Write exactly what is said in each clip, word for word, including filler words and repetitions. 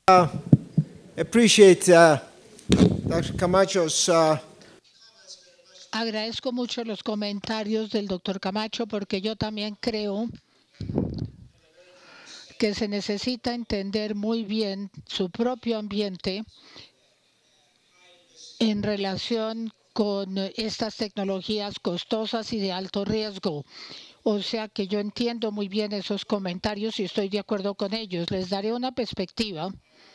Uh, appreciate uh, doctor Camacho's uh, Agradezco mucho los comentarios del doctor Camacho porque yo también creo que se necesita entender muy bien su propio ambiente en relación con estas tecnologías costosas y de alto riesgo. O sea que yo entiendo muy bien esos comentarios y estoy de acuerdo con ellos. Les daré una perspectiva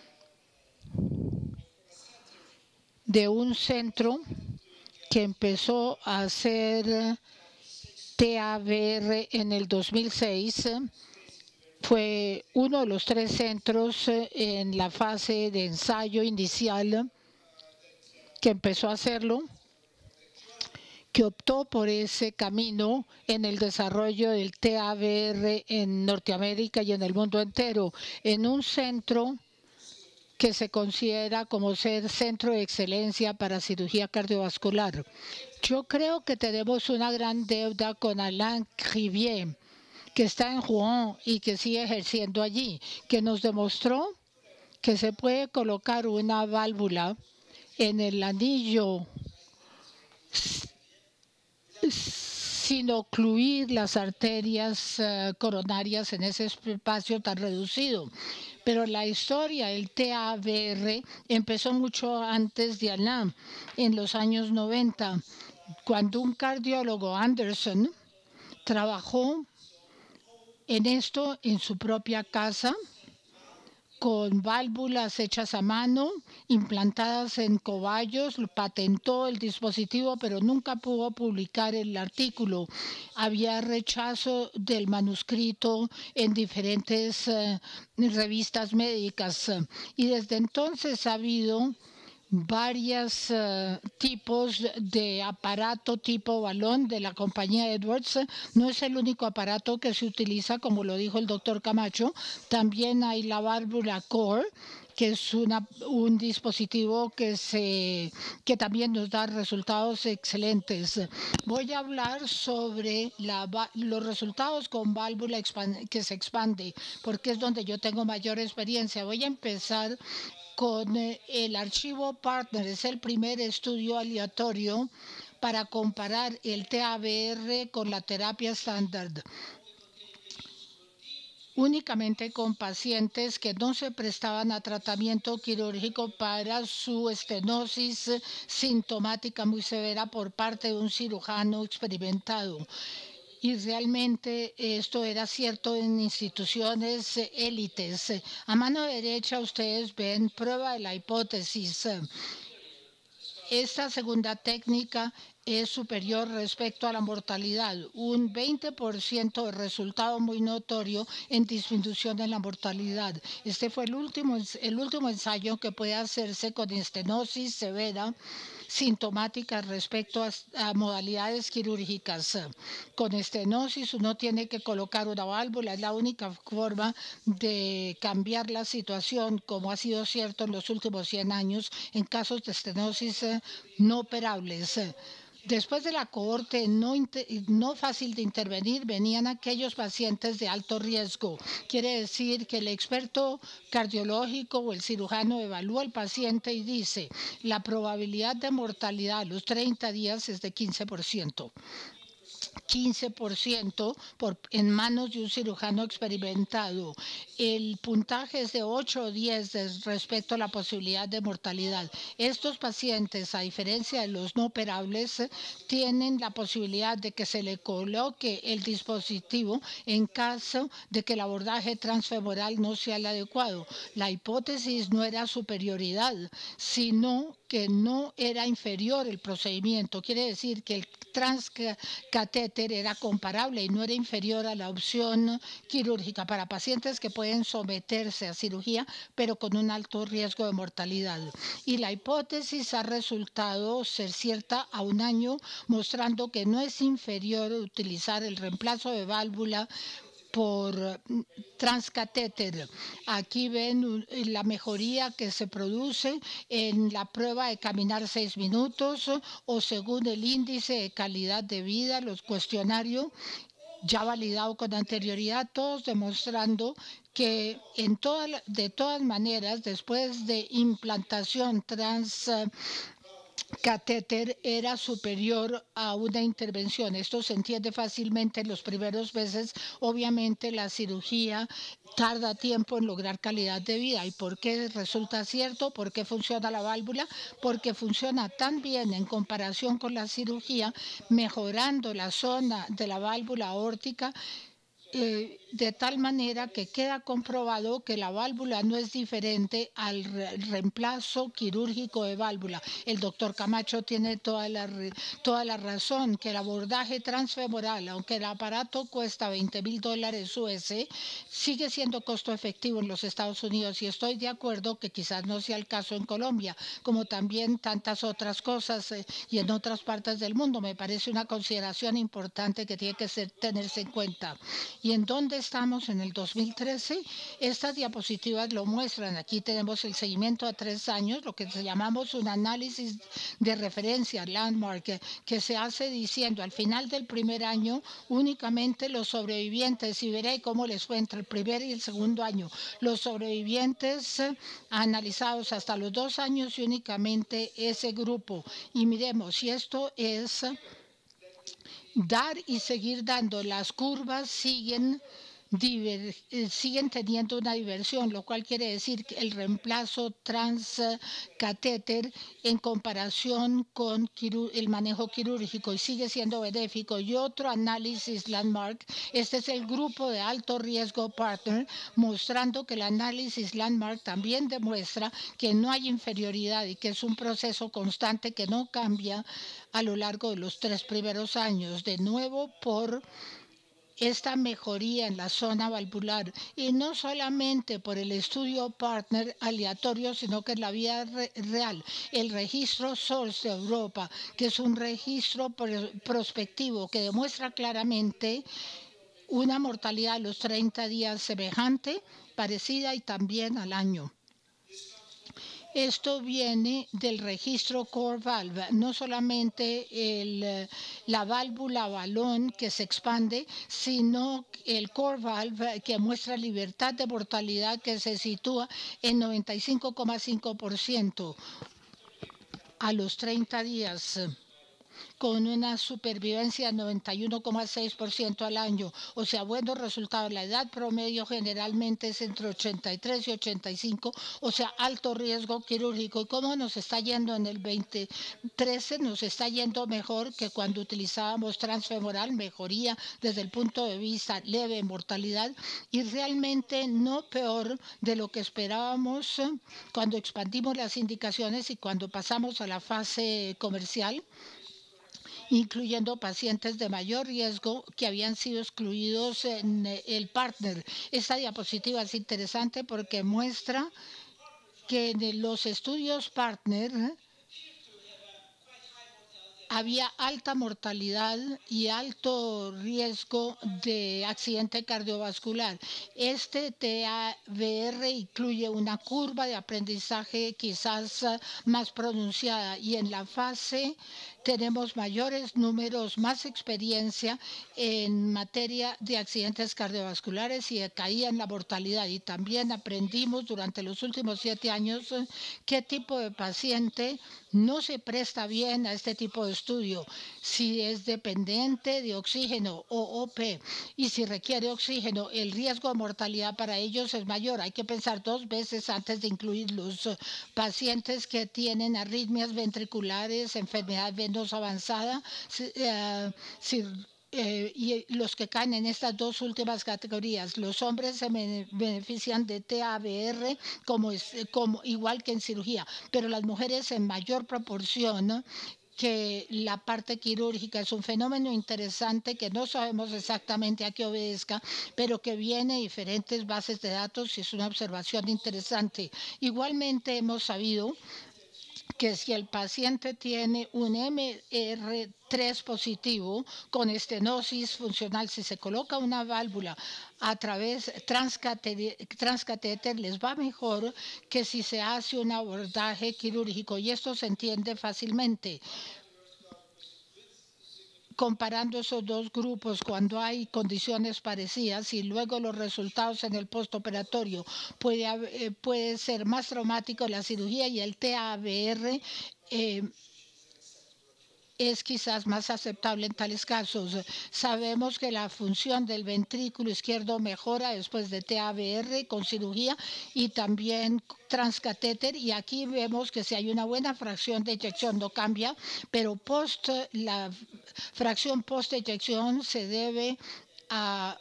de un centro que empezó a hacer T A V R en el dos mil seis. Fue uno de los tres centros en la fase de ensayo inicial que empezó a hacerlo, que optó por ese camino en el desarrollo del T A V R en Norteamérica y en el mundo entero, en un centro que se considera como ser centro de excelencia para cirugía cardiovascular. Yo creo que tenemos una gran deuda con Alain Crivier, que está en Rouen y que sigue ejerciendo allí, que nos demostró que se puede colocar una válvula en el anillo sin ocluir las arterias uh, coronarias en ese espacio tan reducido. Pero la historia del T A V R empezó mucho antes de Alain, en los años noventa, cuando un cardiólogo, Anderson, trabajó en esto en su propia casa, con válvulas hechas a mano, implantadas en cobayos, patentó el dispositivo, pero nunca pudo publicar el artículo. Había rechazo del manuscrito en diferentes uh, revistas médicas. Y desde entonces ha habido varios uh, tipos de aparato tipo balón de la compañía Edwards. No es el único aparato que se utiliza, como lo dijo el doctor Camacho. También hay la válvula Core, que es una, un dispositivo que, se, que también nos da resultados excelentes. Voy a hablar sobre la, los resultados con válvula que se expande, porque es donde yo tengo mayor experiencia. Voy a empezar con el archivo Partner. Es el primer estudio aleatorio para comparar el T A V R con la terapia estándar, únicamente con pacientes que no se prestaban a tratamiento quirúrgico para su estenosis sintomática muy severa por parte de un cirujano experimentado. Y realmente esto era cierto en instituciones élites. A mano derecha ustedes ven prueba de la hipótesis. Esta segunda técnica es superior respecto a la mortalidad, un veinte por ciento de resultado muy notorio en disminución en la mortalidad. Este fue el último, el último ensayo que puede hacerse con estenosis severa sintomática respecto a, a modalidades quirúrgicas. Con estenosis uno tiene que colocar una válvula, es la única forma de cambiar la situación, como ha sido cierto en los últimos cien años en casos de estenosis eh, no operables. Después de la cohorte no, no fácil de intervenir, venían aquellos pacientes de alto riesgo. Quiere decir que el experto cardiológico o el cirujano evalúa al paciente y dice, la probabilidad de mortalidad a los treinta días es de quince por ciento. quince por ciento por, en manos de un cirujano experimentado. El puntaje es de ocho o diez respecto a la posibilidad de mortalidad. Estos pacientes, a diferencia de los no operables, tienen la posibilidad de que se le coloque el dispositivo en caso de que el abordaje transfemoral no sea el adecuado. La hipótesis no era superioridad, sino que no era inferior el procedimiento. Quiere decir que el transcatéter era comparable y no era inferior a la opción quirúrgica para pacientes que pueden someterse a cirugía, pero con un alto riesgo de mortalidad. Y la hipótesis ha resultado ser cierta a un año, mostrando que no es inferior utilizar el reemplazo de válvula por transcatéter. Aquí ven la mejoría que se produce en la prueba de caminar seis minutos o según el índice de calidad de vida, los cuestionarios ya validado con anterioridad, todos demostrando que en toda, de todas maneras, después de implantación trans catéter era superior a una intervención. Esto se entiende fácilmente en los primeros meses. Obviamente la cirugía tarda tiempo en lograr calidad de vida. ¿Y por qué resulta cierto? ¿Por qué funciona la válvula? Porque funciona tan bien en comparación con la cirugía, mejorando la zona de la válvula aórtica, Eh, de tal manera que queda comprobado que la válvula no es diferente al re reemplazo quirúrgico de válvula. El doctor Camacho tiene toda la, toda la razón, que el abordaje transfemoral, aunque el aparato cuesta veinte mil dólares U S, sigue siendo costo efectivo en los Estados Unidos, y estoy de acuerdo que quizás no sea el caso en Colombia, como también tantas otras cosas eh, y en otras partes del mundo. Me parece una consideración importante que tiene que ser, tenerse en cuenta. ¿Y en dónde estamos en el dos mil trece? Estas diapositivas lo muestran. Aquí tenemos el seguimiento a tres años, lo que llamamos un análisis de referencia, landmark, que, que se hace diciendo al final del primer año únicamente los sobrevivientes, y veré cómo les fue entre el primer y el segundo año. Los sobrevivientes eh, analizados hasta los dos años y únicamente ese grupo. Y miremos si esto es dar y seguir dando. Las curvas siguen, diver, eh, siguen teniendo una diversión, lo cual quiere decir que el reemplazo transcatéter en comparación con el manejo quirúrgico y sigue siendo benéfico. Y otro análisis landmark, este es el grupo de alto riesgo partner, mostrando que el análisis landmark también demuestra que no hay inferioridad y que es un proceso constante que no cambia a lo largo de los tres primeros años, de nuevo por esta mejoría en la zona valvular, y no solamente por el estudio partner aleatorio, sino que en la vida re real. El registro SOURCE de Europa, que es un registro prospectivo que demuestra claramente una mortalidad a los treinta días semejante, parecida y también al año. Esto viene del registro Core Valve, no solamente el, la válvula balón que se expande, sino el Core Valve que muestra libertad de mortalidad que se sitúa en noventa y cinco coma cinco por ciento a los treinta días, con una supervivencia de noventa y uno coma seis por ciento al año, o sea, buenos resultados. La edad promedio generalmente es entre ochenta y tres y ochenta y cinco, o sea, alto riesgo quirúrgico. ¿Y cómo nos está yendo en el veinte trece? Nos está yendo mejor que cuando utilizábamos transfemoral, mejoría desde el punto de vista leve mortalidad, y realmente no peor de lo que esperábamos cuando expandimos las indicaciones y cuando pasamos a la fase comercial, incluyendo pacientes de mayor riesgo que habían sido excluidos en el partner. Esta diapositiva es interesante porque muestra que en los estudios partner había alta mortalidad y alto riesgo de accidente cardiovascular. Este T A V R incluye una curva de aprendizaje quizás más pronunciada, y en la fase tenemos mayores números, más experiencia en materia de accidentes cardiovasculares y de caída en la mortalidad. Y también aprendimos durante los últimos siete años qué tipo de paciente no se presta bien a este tipo de estudio, si es dependiente de oxígeno o O P, y si requiere oxígeno, el riesgo de mortalidad para ellos es mayor. Hay que pensar dos veces antes de incluir los pacientes que tienen arritmias ventriculares, enfermedad venosa avanzada, uh, si, Eh, y los que caen en estas dos últimas categorías. Los hombres se benefician de T A V R como, es, como igual que en cirugía, pero las mujeres en mayor proporción, ¿no?, que la parte quirúrgica. Es un fenómeno interesante que no sabemos exactamente a qué obedezca, pero que viene de diferentes bases de datos y es una observación interesante. Igualmente hemos sabido que si el paciente tiene un M R tres positivo con estenosis funcional, si se coloca una válvula a través transcatéter, les va mejor que si se hace un abordaje quirúrgico, y esto se entiende fácilmente. comparando esos dos grupos cuando hay condiciones parecidas y luego los resultados en el postoperatorio puede, eh, puede ser más traumático la cirugía y el T A V R eh, es quizás más aceptable en tales casos. Sabemos que la función del ventrículo izquierdo mejora después de T A V R con cirugía y también transcatéter, y aquí vemos que si hay una buena fracción de eyección no cambia, pero post la fracción post eyección se debe a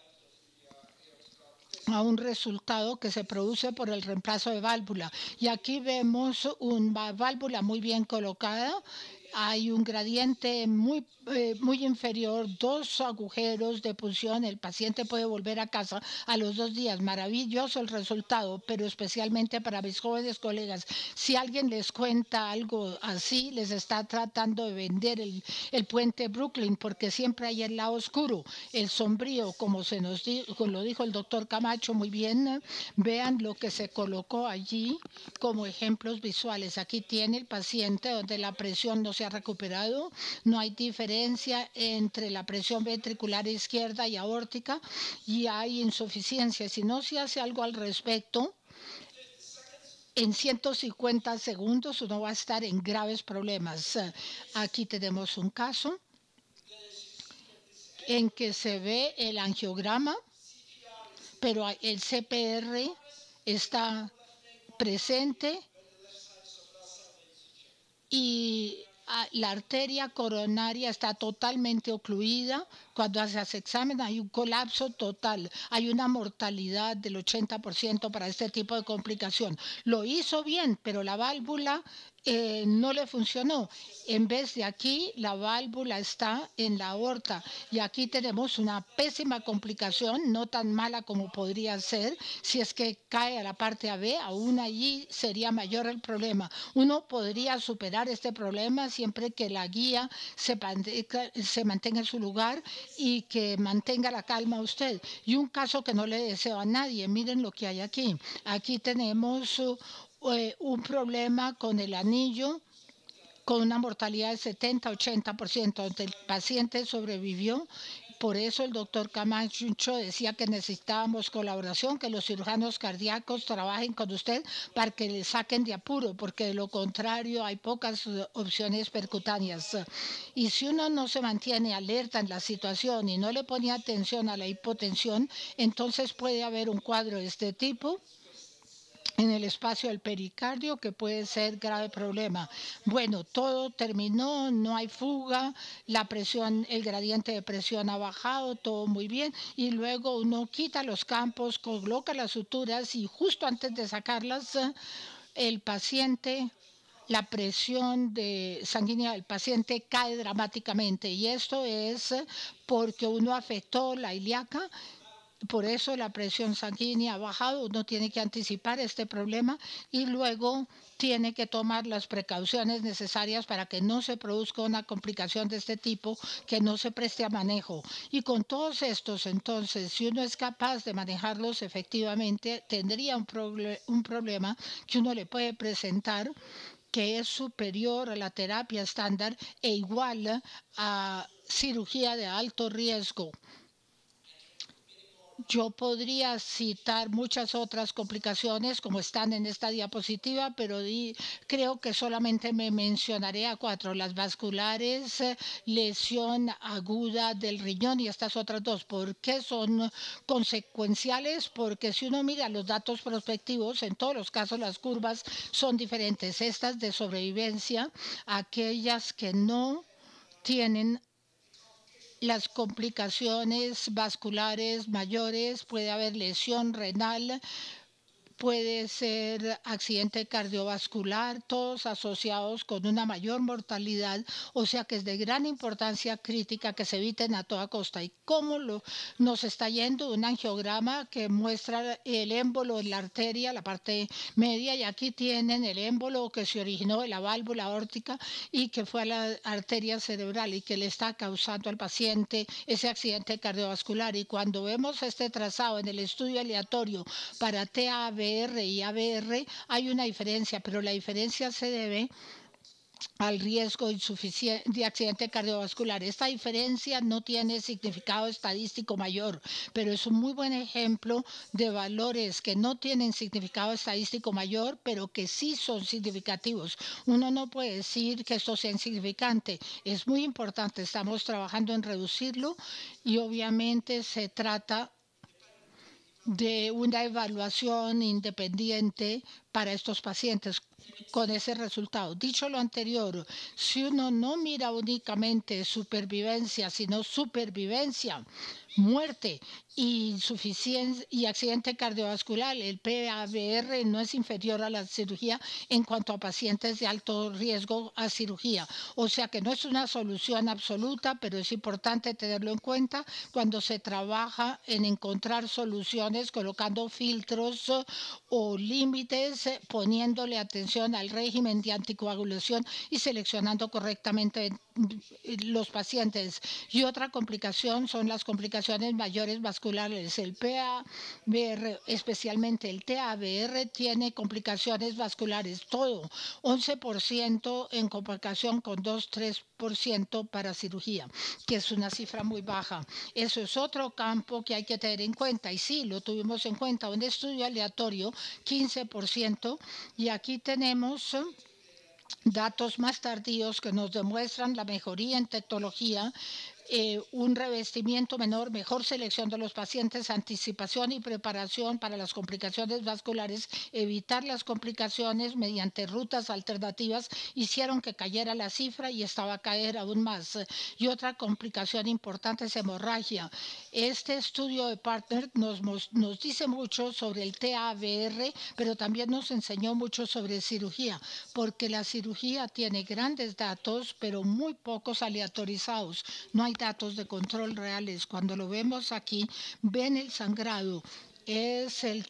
a un resultado que se produce por el reemplazo de válvula. Y aquí vemos una válvula muy bien colocada. Hay un gradiente muy, eh, muy inferior, dos agujeros de punción. El paciente puede volver a casa a los dos días. Maravilloso el resultado, pero especialmente para mis jóvenes colegas. Si alguien les cuenta algo así, les está tratando de vender el, el puente Brooklyn, porque siempre hay el lado oscuro, el sombrío, como se nos dijo, lo dijo el doctor Camacho muy bien. Vean lo que se colocó allí como ejemplos visuales. Aquí tiene el paciente donde la presión no se ha recuperado, no hay diferencia entre la presión ventricular izquierda y aórtica y hay insuficiencia. Si no se hace algo al respecto, en ciento cincuenta segundos uno va a estar en graves problemas. Aquí tenemos un caso en que se ve el angiograma, pero el C P R está presente y la arteria coronaria está totalmente ocluida. Cuando se hace examen hay un colapso total, hay una mortalidad del ochenta por ciento para este tipo de complicación. Lo hizo bien, pero la válvula eh, no le funcionó. En vez de aquí, la válvula está en la aorta y aquí tenemos una pésima complicación, no tan mala como podría ser. Si es que cae a la parte A B, aún allí sería mayor el problema. Uno podría superar este problema siempre que la guía se, se mantenga en su lugar y que mantenga la calma usted. Y un caso que no le deseo a nadie, miren lo que hay aquí. Aquí tenemos uh, eh, un problema con el anillo, con una mortalidad de setenta a ochenta por ciento, donde el paciente sobrevivió. Por eso el doctor Camacho decía que necesitábamos colaboración, que los cirujanos cardíacos trabajen con usted para que le saquen de apuro, porque de lo contrario hay pocas opciones percutáneas. Y si uno no se mantiene alerta en la situación y no le pone atención a la hipotensión, entonces puede haber un cuadro de este tipo en el espacio del pericardio que puede ser grave problema. Bueno, todo terminó, no hay fuga, la presión, el gradiente de presión ha bajado, todo muy bien, y luego uno quita los campos, coloca las suturas y justo antes de sacarlas, el paciente, la presión de sanguínea del paciente cae dramáticamente, y esto es porque uno afectó la ilíaca. Por eso la presión sanguínea ha bajado. Uno tiene que anticipar este problema y luego tiene que tomar las precauciones necesarias para que no se produzca una complicación de este tipo, que no se preste a manejo. Y con todos estos, entonces, si uno es capaz de manejarlos efectivamente, tendría un, proble- un problema que uno le puede presentar que es superior a la terapia estándar e igual a cirugía de alto riesgo. Yo podría citar muchas otras complicaciones como están en esta diapositiva, pero di, creo que solamente me mencionaré a cuatro: las vasculares, lesión aguda del riñón y estas otras dos. ¿Por qué son consecuenciales? Porque si uno mira los datos prospectivos, en todos los casos las curvas son diferentes. Estas de sobrevivencia, aquellas que no tienen las complicaciones vasculares mayores, puede haber lesión renal, puede ser accidente cardiovascular, todos asociados con una mayor mortalidad, o sea que es de gran importancia crítica que se eviten a toda costa. ¿Y cómo lo, nos está yendo? Un angiograma que muestra el émbolo en la arteria, la parte media, y aquí tienen el émbolo que se originó de la válvula aórtica y que fue a la arteria cerebral y que le está causando al paciente ese accidente cardiovascular. Y cuando vemos este trazado en el estudio aleatorio para T A V R y A V R, hay una diferencia, pero la diferencia se debe al riesgo de accidente cardiovascular. Esta diferencia no tiene significado estadístico mayor, pero es un muy buen ejemplo de valores que no tienen significado estadístico mayor, pero que sí son significativos. Uno no puede decir que esto sea insignificante. Es muy importante, estamos trabajando en reducirlo y obviamente se trata de una evaluación independiente para estos pacientes con ese resultado. Dicho lo anterior, si uno no mira únicamente supervivencia, sino supervivencia, muerte y insuficiencia y accidente cardiovascular, el P A V R no es inferior a la cirugía en cuanto a pacientes de alto riesgo a cirugía. O sea que no es una solución absoluta, pero es importante tenerlo en cuenta cuando se trabaja en encontrar soluciones, colocando filtros o límites, poniéndole atención al régimen de anticoagulación y seleccionando correctamente los pacientes. Y otra complicación son las complicaciones mayores vasculares. El P A V R, especialmente el T A V R, tiene complicaciones vasculares, todo, once por ciento en comparación con dos a tres por ciento para cirugía, que es una cifra muy baja. Eso es otro campo que hay que tener en cuenta, y sí, lo tuvimos en cuenta, un estudio aleatorio, quince por ciento, y aquí tenemos datos más tardíos que nos demuestran la mejoría en tecnología, eh, un revestimiento menor, mejor selección de los pacientes, anticipación y preparación para las complicaciones vasculares, evitar las complicaciones mediante rutas alternativas, hicieron que cayera la cifra y estaba a caer aún más. Y otra complicación importante es hemorragia. Este estudio de Partner nos, nos dice mucho sobre el T A V R, pero también nos enseñó mucho sobre cirugía, porque la cirugía tiene grandes datos, pero muy pocos aleatorizados. No hay datos de control reales. Cuando lo vemos aquí, ven el sangrado. Es el,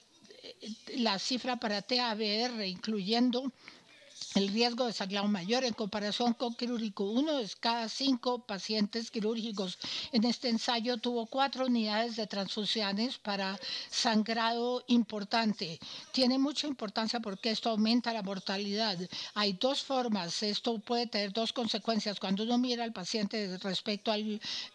la cifra para T A V R, incluyendo el riesgo de sangrado mayor en comparación con quirúrgico. Uno de cada cinco pacientes quirúrgicos en este ensayo tuvo cuatro unidades de transfusiones para sangrado importante. Tiene mucha importancia porque esto aumenta la mortalidad. Hay dos formas. Esto puede tener dos consecuencias cuando uno mira al paciente respecto a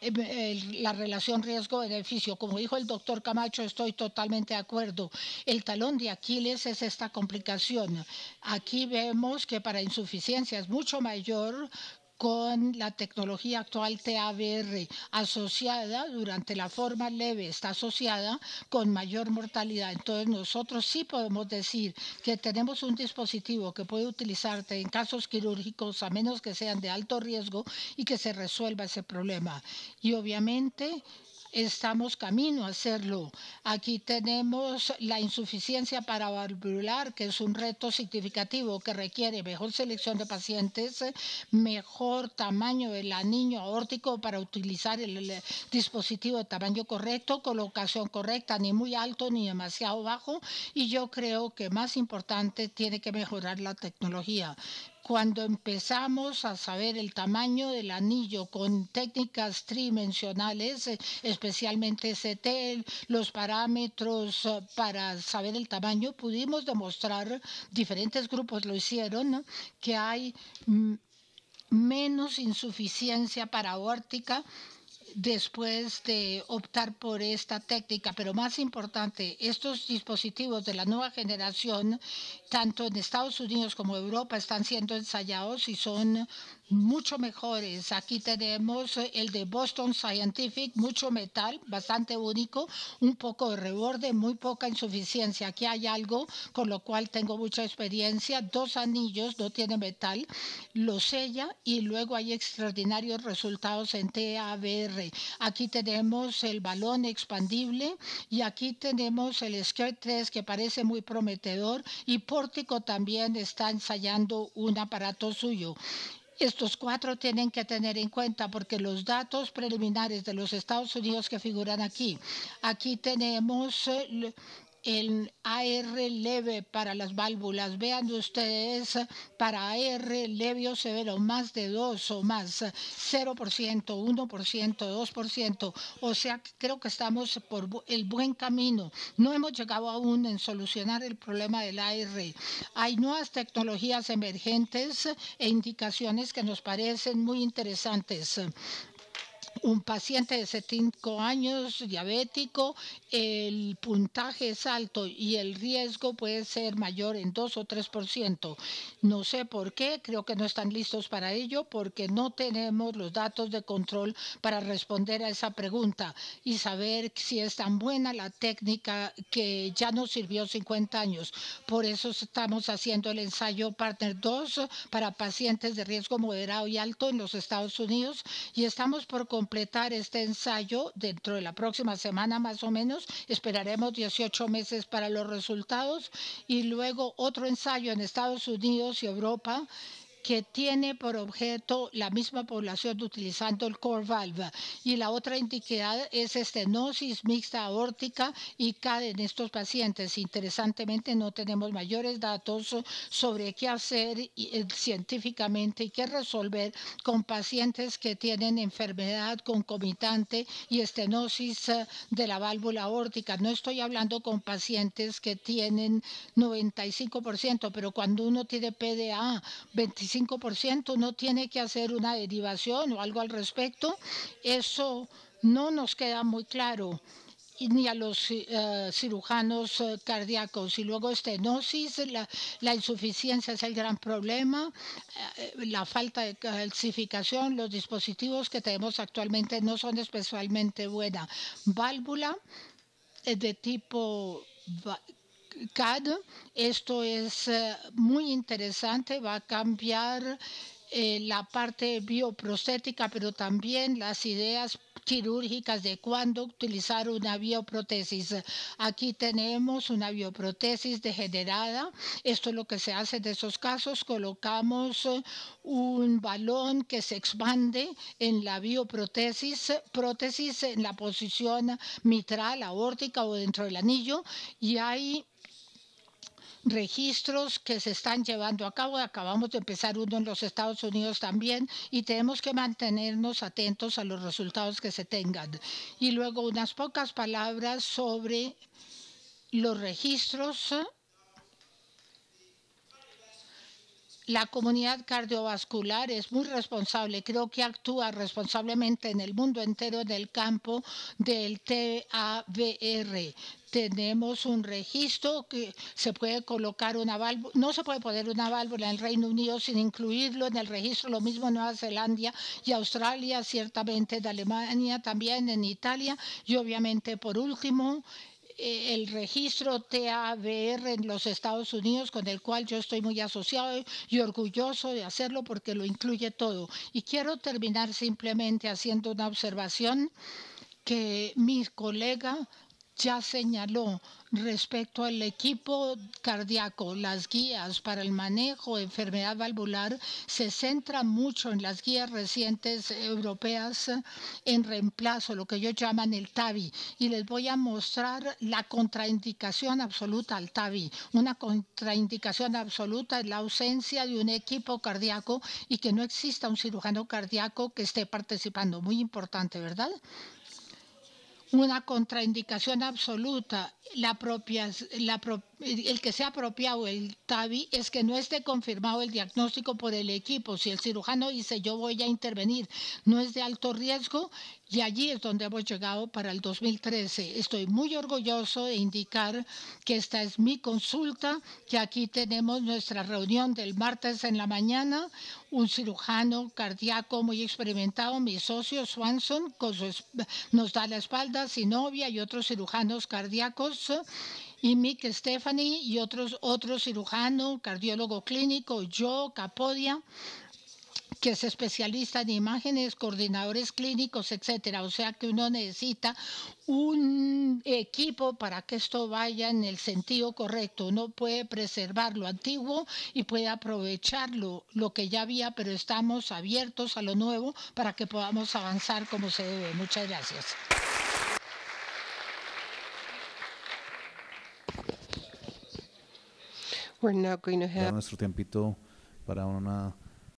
la relación riesgo-beneficio. Como dijo el doctor Camacho, estoy totalmente de acuerdo. El talón de Aquiles es esta complicación. Aquí vemos que para insuficiencia es mucho mayor con la tecnología actual T A V R asociada durante la forma leve, está asociada con mayor mortalidad. Entonces nosotros sí podemos decir que tenemos un dispositivo que puede utilizarse en casos quirúrgicos a menos que sean de alto riesgo y que se resuelva ese problema. Y obviamente estamos camino a hacerlo. Aquí tenemos la insuficiencia paravalvular, que es un reto significativo que requiere mejor selección de pacientes, mejor tamaño del anillo aórtico para utilizar el, el dispositivo de tamaño correcto, colocación correcta, ni muy alto ni demasiado bajo, y yo creo que más importante tiene que mejorar la tecnología. Cuando empezamos a saber el tamaño del anillo con técnicas tridimensionales, especialmente C T, los parámetros para saber el tamaño, pudimos demostrar, diferentes grupos lo hicieron, ¿no?, que hay menos insuficiencia paraórtica después de optar por esta técnica. Pero más importante, estos dispositivos de la nueva generación, tanto en Estados Unidos como en Europa, están siendo ensayados y son mucho mejores. Aquí tenemos el de Boston Scientific, mucho metal, bastante único, un poco de reborde, muy poca insuficiencia. Aquí hay algo con lo cual tengo mucha experiencia, dos anillos, no tiene metal, lo sella y luego hay extraordinarios resultados en T A V R. Aquí tenemos el balón expandible y aquí tenemos el Scare tres, que parece muy prometedor, y Pórtico también está ensayando un aparato suyo. Estos cuatro tienen que tener en cuenta porque los datos preliminares de los Estados Unidos que figuran aquí, aquí tenemos el A R leve para las válvulas. Vean ustedes, para A R leve o severo, más de dos o más, cero por ciento, uno por ciento, dos por ciento. O sea, creo que estamos por el buen camino. No hemos llegado aún en solucionar el problema del A R. Hay nuevas tecnologías emergentes e indicaciones que nos parecen muy interesantes. Un paciente de setenta y cinco años, diabético, el puntaje es alto y el riesgo puede ser mayor en dos o tres por ciento. No sé por qué, creo que no están listos para ello porque no tenemos los datos de control para responder a esa pregunta y saber si es tan buena la técnica que ya nos sirvió cincuenta años. Por eso estamos haciendo el ensayo Partner dos para pacientes de riesgo moderado y alto en los Estados Unidos y estamos por completar este ensayo dentro de la próxima semana más o menos. Esperaremos dieciocho meses para los resultados y luego otro ensayo en Estados Unidos y Europa que tiene por objeto la misma población utilizando el core valve. Y la otra indicación es estenosis mixta aórtica y C A D en estos pacientes. Interesantemente, no tenemos mayores datos sobre qué hacer eh, científicamente y qué resolver con pacientes que tienen enfermedad concomitante y estenosis eh, de la válvula aórtica. No estoy hablando con pacientes que tienen noventa y cinco por ciento, pero cuando uno tiene P D A veinticinco por ciento, uno tiene que hacer una derivación o algo al respecto. Eso no nos queda muy claro y ni a los uh, cirujanos uh, cardíacos. Y luego estenosis, la, la insuficiencia es el gran problema, uh, la falta de calcificación, los dispositivos que tenemos actualmente no son especialmente buena. Válvula eh, de tipo C A D, esto es uh, muy interesante, va a cambiar eh, la parte bioprostética, pero también las ideas quirúrgicas de cuándo utilizar una bioprótesis. Aquí tenemos una bioprótesis degenerada. Esto es lo que se hace en esos casos. Colocamos un balón que se expande en la bioprótesis, prótesis en la posición mitral, aórtica o dentro del anillo, y hay registros que se están llevando a cabo. Acabamos de empezar uno en los Estados Unidos también y tenemos que mantenernos atentos a los resultados que se tengan. Y luego unas pocas palabras sobre los registros. La comunidad cardiovascular es muy responsable, creo que actúa responsablemente en el mundo entero en el campo del T A V R. Tenemos un registro que se puede colocar una válvula, no se puede poner una válvula en el Reino Unido sin incluirlo en el registro, lo mismo en Nueva Zelanda y Australia, ciertamente en Alemania, también en Italia y obviamente por último el registro T A V R en los Estados Unidos, con el cual yo estoy muy asociado y orgulloso de hacerlo porque lo incluye todo. Y quiero terminar simplemente haciendo una observación que mi colega ya señaló respecto al equipo cardíaco. Las guías para el manejo de enfermedad valvular se centran mucho en las guías recientes europeas en reemplazo, lo que ellos llaman el T A V I. Y les voy a mostrar la contraindicación absoluta al T A V I. Una contraindicación absoluta es la ausencia de un equipo cardíaco y que no exista un cirujano cardíaco que esté participando. Muy importante, ¿verdad? Una contraindicación absoluta, la propia, la, el que sea apropiado el T A V I es que no esté confirmado el diagnóstico por el equipo. Si el cirujano dice yo voy a intervenir, no es de alto riesgo, y allí es donde hemos llegado para el dos mil trece. Estoy muy orgulloso de indicar que esta es mi consulta, que aquí tenemos nuestra reunión del martes en la mañana, un cirujano cardíaco muy experimentado, mi socio Swanson, con su, nos da la espalda, sin novia y otros cirujanos cardíacos, y Mick Stephanie y otros, otro cirujano, cardiólogo clínico, yo, Capodia, que es especialista en imágenes, coordinadores clínicos, etcétera. O sea que uno necesita un equipo para que esto vaya en el sentido correcto. Uno puede preservar lo antiguo y puede aprovecharlo, lo que ya había, pero estamos abiertos a lo nuevo para que podamos avanzar como se debe. Muchas gracias. We're now going to dar have nuestro tiempito para una